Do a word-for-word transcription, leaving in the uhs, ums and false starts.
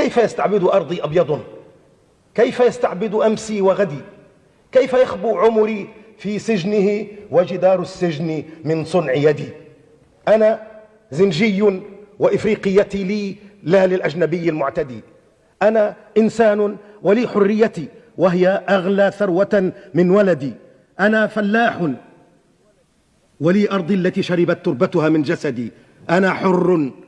كيف يستعبد أرضي أبيض؟ كيف يستعبد أمسي وغدي؟ كيف يخبو عمري في سجنه وجدار السجن من صنع يدي؟ أنا زنجي وإفريقيتي لي لا للأجنبي المعتدي. أنا إنسان ولي حريتي وهي أغلى ثروة من ولدي. أنا فلاح ولي أرضي التي شربت تربتها من جسدي. أنا حر